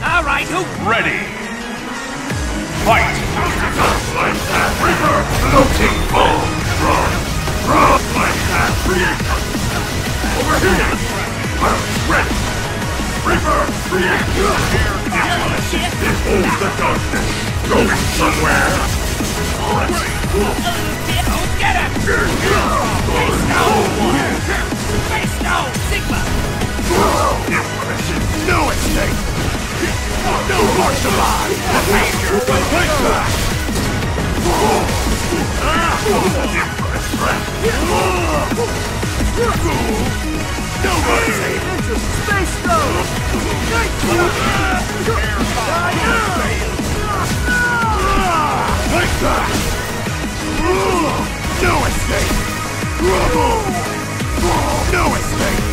All right, who? Ready. Fight! Like that, Reaper! Floating bomb! Run like that, Reaper! Over here! Ready! Reaper! Reaper! Behold the darkness! Going somewhere! Oh, get him! Face no! Sigma! No escape! No more survive! Like that! Nobody! Space Stone! Like that! No escape! No escape!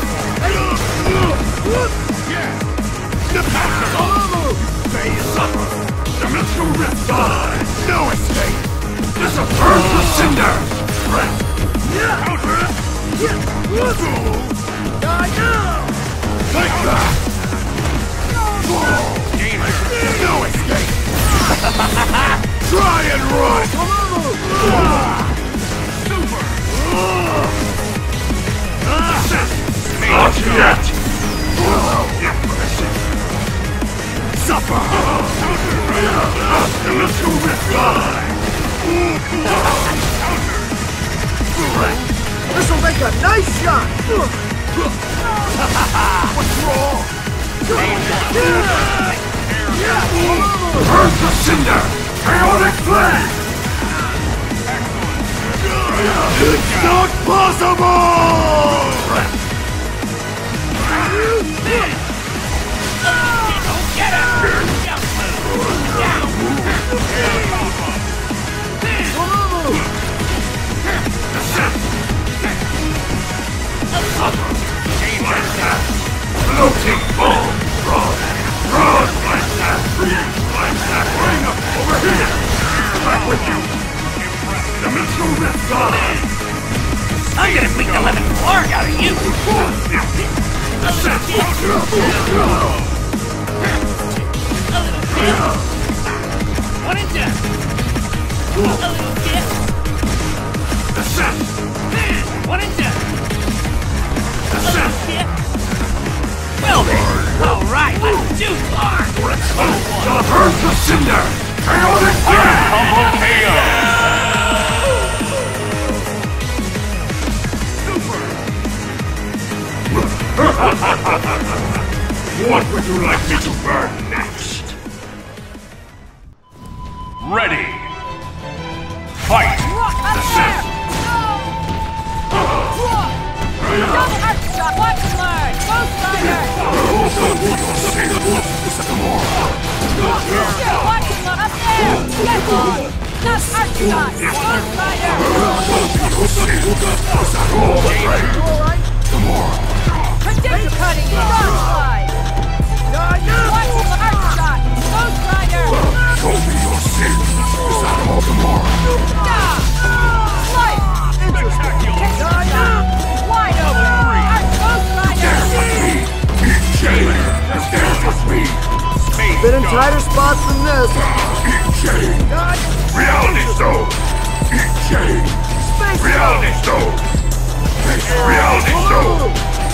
They suffer! Dimensional rift gone! No escape! Disappear to cinder! Counter! Like that! No escape! Try and run! Super! Not yet! Suffer! Dimensional rift gone! This'll make a nice shot! What's wrong? Burn to cinder! Chaotic flame! It's not possible! Get him! Floating bomb! Run! Run like that! Breathe like that! Bring up over here! Back with you! Dimensional rift gone! I'm gonna beat the living flarg out of you! One and done! A little dip! One and done! A little dip! Well then! Alright, let's do Flarg! Burn to cinder! Chaotic flame! Combo KO! What would you like me to burn next? Ready. Fight! Double arc shot! Watch and learn! Ghost Rider! Watch and learn! Up there! Get on! Not arc shot! Ghost Rider! Predictor cutting! Frog slide! Watch and learn! Arc shot! Ghost Rider! Show me your sin! Is that all tomorrow? Slice! Wide open! Arc Ghost Rider! Eat Jane! Dance with me! Been in tighter spots than this. Eat Jane! Reality Stone! Eat Jane! Reality Stone! Reality Stone!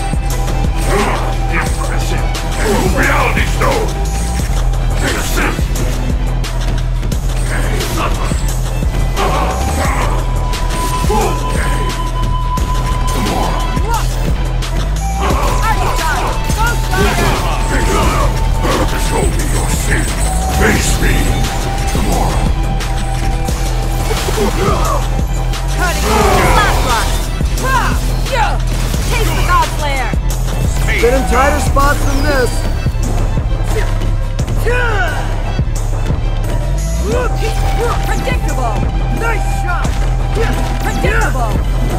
Impressive! Reality Stone! Assist! Okay, suffer! Okay! Tomorrow! Arc shot! Ghost Rider! Show me your sin! Face me! Tomorrow! Cutting! Slap block! Taste the God Slayer! Been in tighter spots than this. Predictable! Nice shot! Predictable!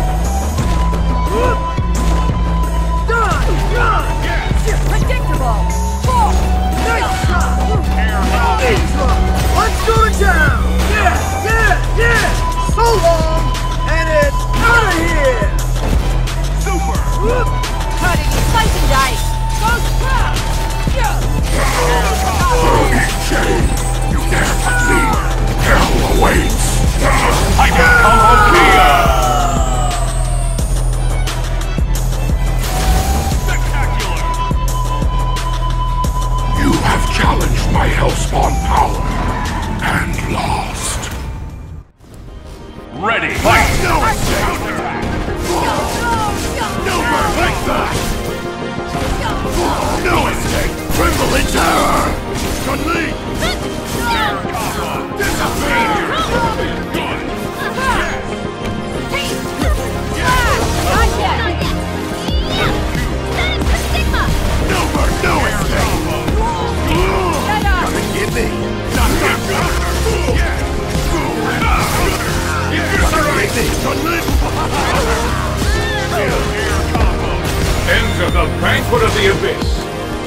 Predictable! Nice shot! Let's go to town! Yeah! So long! And it's out of here! Super! Cutting, slice and dice! Ghost trap! Hellspawn power and lost. Ready, fight! No escape! No burn like that! No escape! Tremble in terror! Chun-Li! Disappear! Not yet! No burn, no escape! Get up! Come and get me! Not that Enter the banquet of the abyss!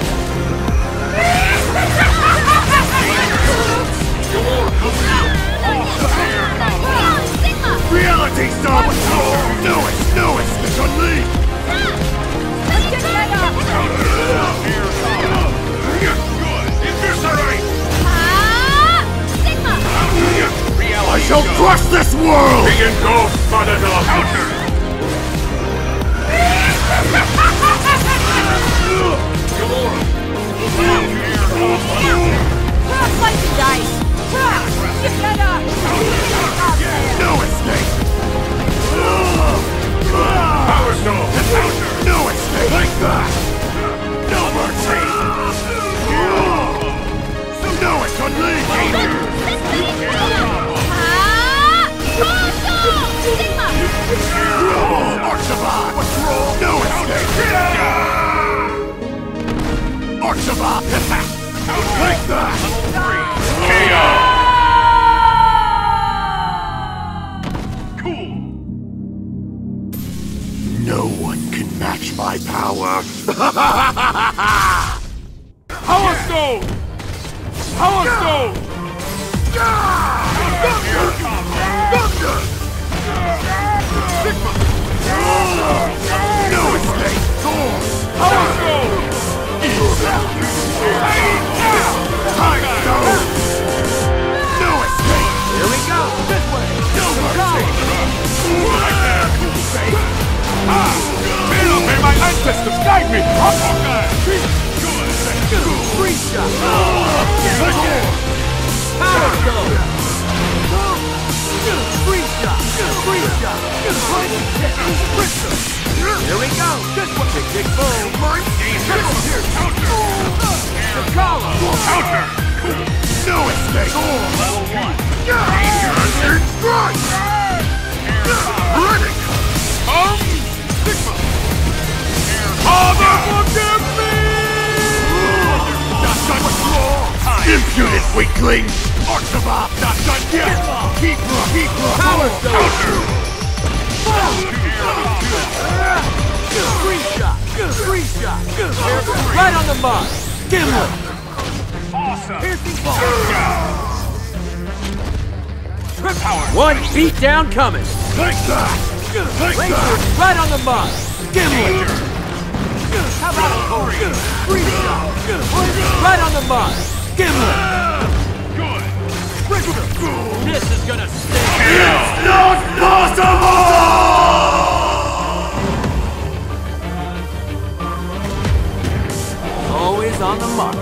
Reality Star Patrol! No it's Chun-Li! Get up! Eviscerate! I shall crush this world! Be engulfed by the darkness! Slice and dice! Get up! No escape! Power Stone! No escape! Like that! No mercy! No it's Chun-Li! Archibald! What's wrong? No escape! Archibald! Like that! KO! Cool! No one can match my power! Power Stone! Power Stone! No escape! Power Stone! Time Stone! No escape! Here we go! This way! No mercy! May my ancestors guide me! Free shot! Power stone! Free shot! Free shot! Lightning kick! Crystal! Here we go! This one! Big, big boom! Triple here! The column! Counter! No escape! Level 1! Strike! Riddick! Sigma! Father, forgive me! Not done with law! Impudent weakling! Archibald, not done yet! Keep her! Power stone! Free shot! Free shot! Right on the mark! Gimlet! Awesome! Piercing ball! Power! One beat down coming! Like that! Like Laser that! right on the mark! Gimlet! How about a free shot? Right on the mark! Gimlet! Good! This is gonna stay! It's not possible! Always on the mark.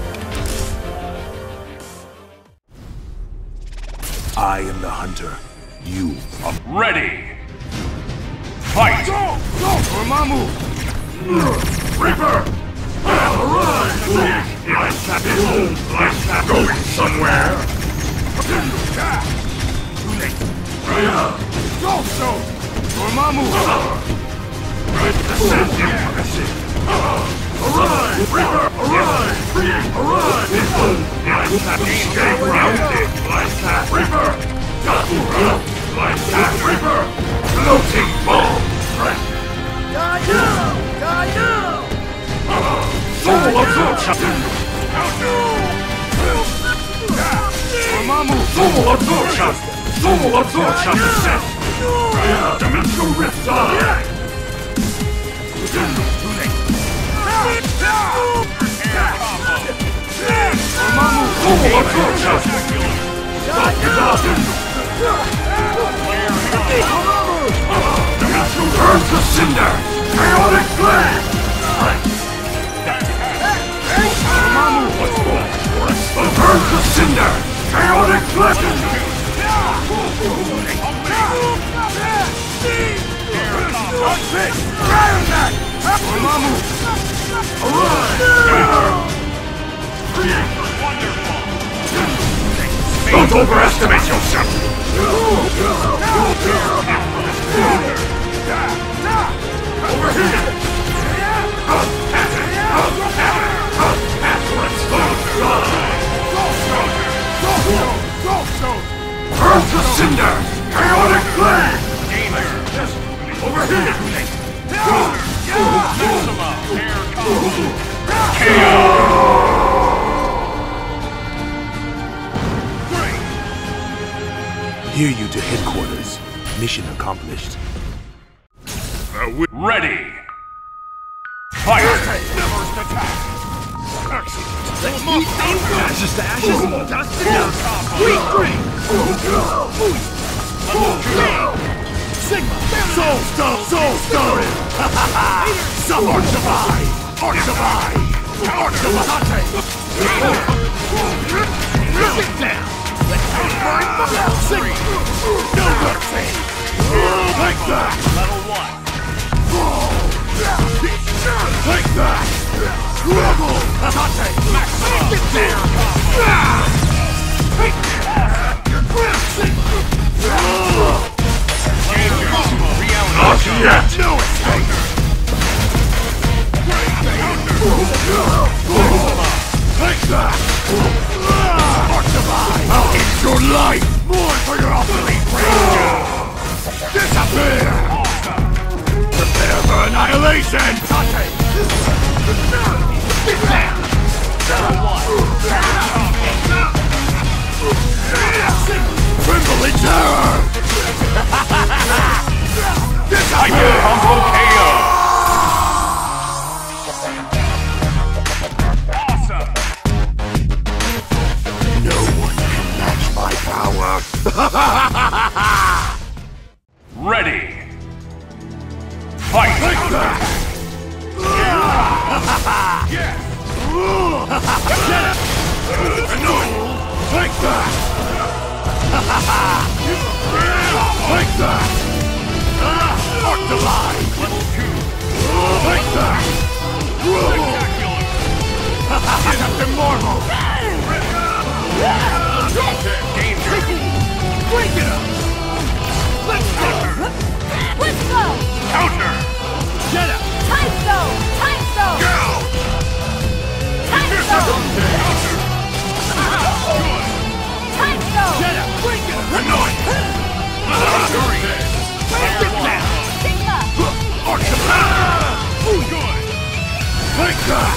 I am the hunter. You are... Ready! Fight! Go! Dormammu! Reaper! Run! Like that! Going somewhere! Too late! Go, so! Dormammu! Arise! Reaper! Arise! Arise! Stay grounded! Like that! Reaper! Like that! Reaper! Floating bomb! Die now! Die now! Soul absorption! Dormammu! Soul absorption! Soul absorption! Set! Dimensional rift! Dormammu! Soul absorption! Dimensional burn to cinder! Chaotic blast! Dormammu! What's wrong? Don't overestimate yourself! Over here! Earth to cinder! Chaotic flame! Over here! Hear you to headquarters. Mission accomplished. Ready. Fight! First attack! Ashes to ashes, dust to dust! Weak green! Sigma! Soul Stone! Soul Stone! Some Archivai! Archivai! Archivai! Sit down! Let's burn Sigma! No mercy! Like that! Level 1. Like that! Trouble! Tate! Maximum! Get down! Not yet! No escape! Take that! I'll eat your life! More for your obsolete brain! Disappear! Prepare for annihilation! Tate! Get down! Tremble in terror! Hyper Combo KO! Awesome! No one can match my power! Ready. Fight! Take that! Yes! No! Take that! Take that! Octopi! Level 2. Take that! Captain Marvel! Danger! Break it up! Let's go! Counter! Get up! Time zone! Time zone! Go! Time zone! Time zone! Get up! Break it up! Annoying! Get down! Sigma! Octopi! Good! Take that!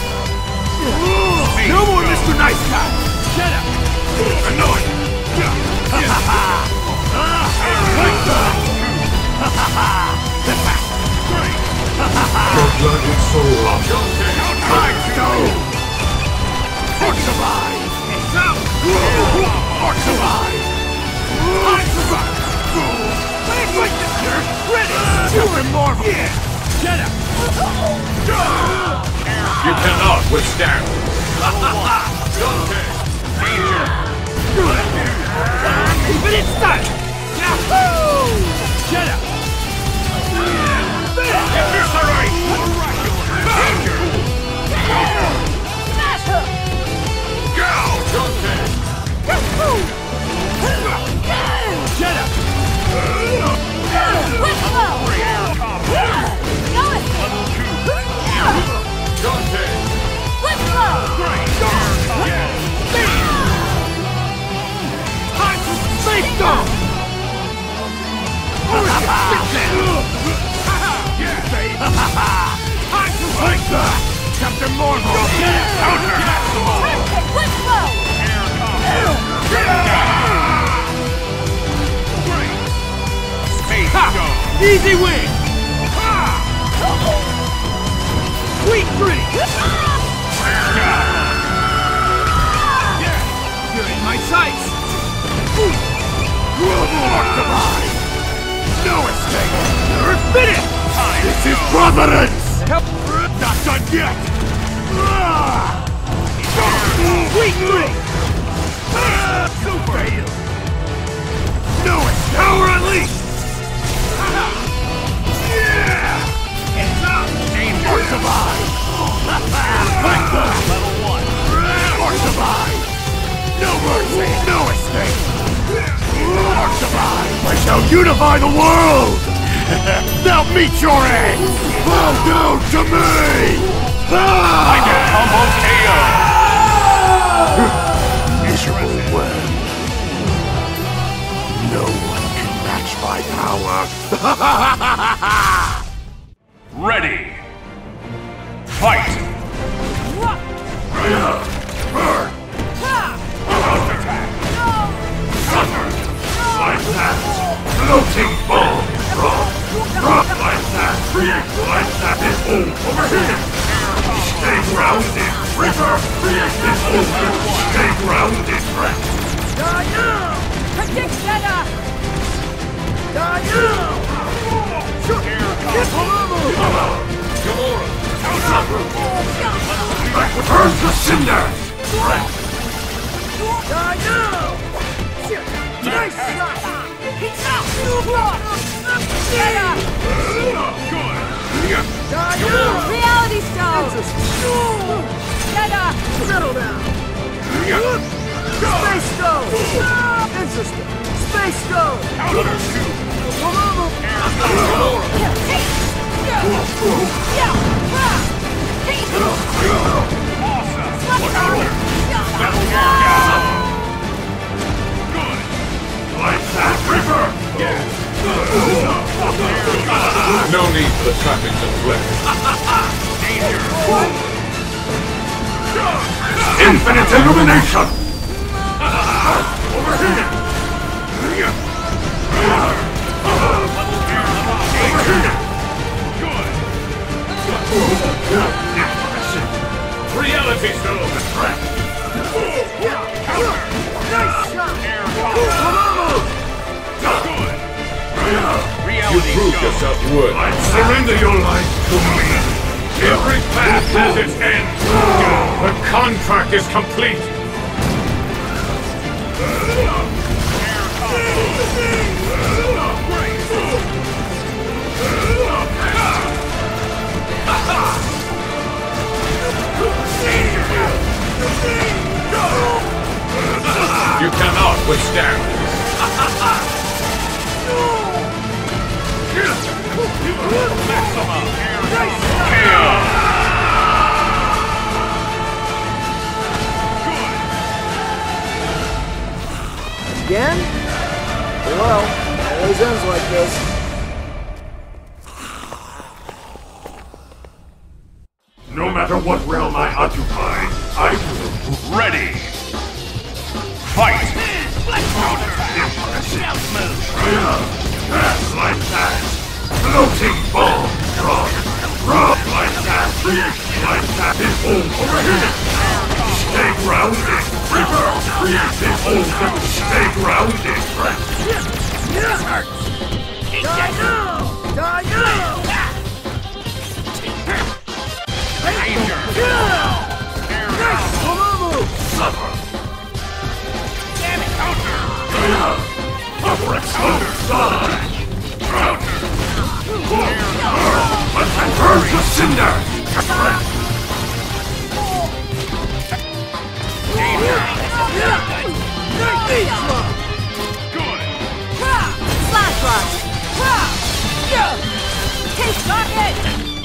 No more Mr. Nice Guy! Get up! Annoying! Take that! Your blood and soul! Time stone! Octopi! Octopi! Ready! Captain Marvel! Get up! You cannot withstand! Keep it in sight! Yahoo! Get up! Eviscerate! Danger! Smash hook! Yahoo! Get up! Whistle! Go Whistle! Space Dome! Like that! Captain Marvel! Counter! Whistle! Space Dome! Easy win! Weak green! You're in my sights! Octopi! No escape! You're finished! This is Providence! Help! Not done yet! Weak green! Super! No escape! Power unleashed! Yeah! It's up! Danger! survive! Level 1. Or survive! No mercy, no escape! Or survive! I shall unify the world! Now meet your end! Bow down to me! Like a combo KO! Miserable world. No one can match my power! Ready! Fight! Like that! Floating bomb! Rock like that! Create like that! This hole over here! Stay grounded! River! Create this hole! Stay grounded! Die now! Predict Zeta! Die now! Shoot! Get Return to Cinder! Die now! Nice shot! Zeta! Die now! Reality Stone! Zeta! Settle down! Space Stone! Interesting! Space Stone! Like that, River! No need for the trappings of flesh. Infinite illumination! Over here! Reality Stone! Nice shot! You proved yourself worthy. Surrender your life to me! Every path has its end. The contract is complete. You cannot withstand this. Maximum chaos. Again? Well, always ends like this. No matter what realm I occupy, I will. Ready. Fight. That's like that. Floating bomb. Rock like that. Like that. This hole over here. Stay grounded. River. Create this hole. Stay grounded. This hurts. Die now! Die now! Danger. Nice! Mamamoo! Suffer. Damn it. Counter. Burn to cinder! Slash rock! Take rocket!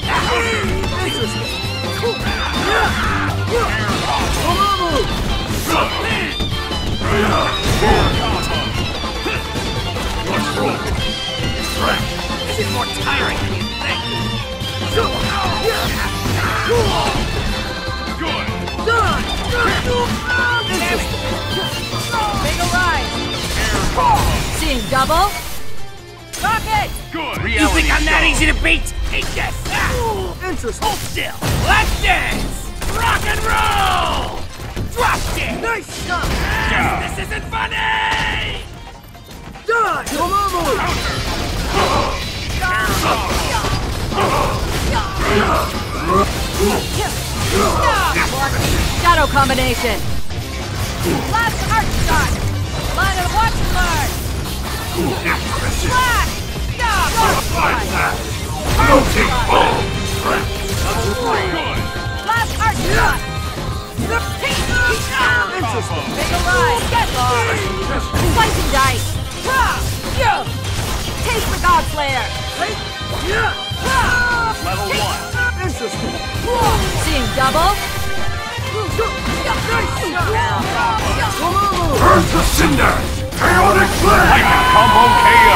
What's wrong? This is more tiring than you think. Make a rise! Seeing double? Rocket! You think I'm that easy to beat? Take this. Interesting! Hold still. Let's dance. Rock and roll. Drop kick. Nice shot! This isn't funny. Die! Mamamoo! Shadow combination! Last heart shot! Line of watch guard! Flash! Like that! Floating bomb! Last arc shot! Big alive! Get lost! Slice and dice! Taste the Godslayer! Level 1. Interesting. Seeing double? Burn to cinder! Chaotic flame! Combo KO!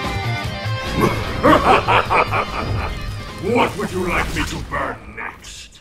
Spectacular! What would you like me to burn next?